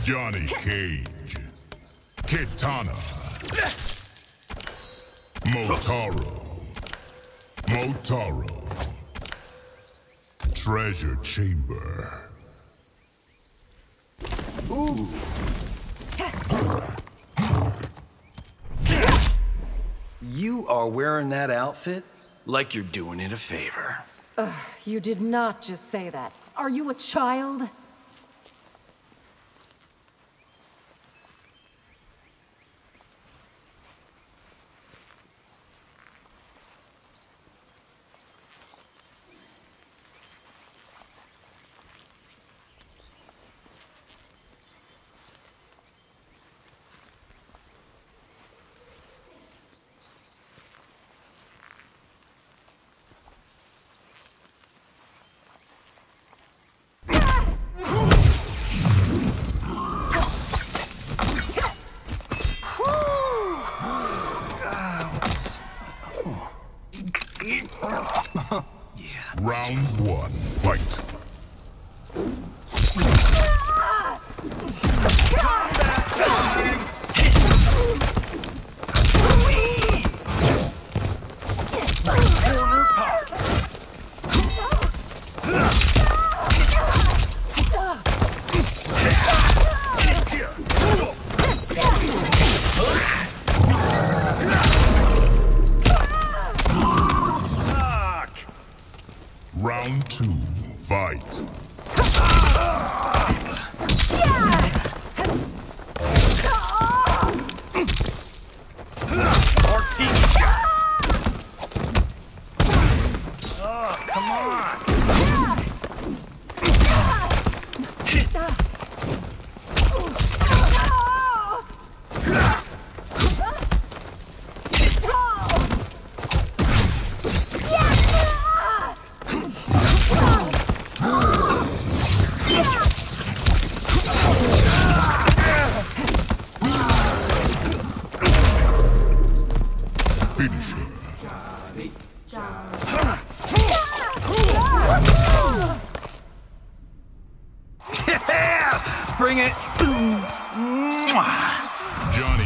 Johnny Cage. Kitana. Motaro. Treasure Chamber. Ooh. You are wearing that outfit like you're doing it a favor. You did not just say that. Are you a child? Round one, fight. Round two, fight. Come on! Finish her. Bring it! Johnny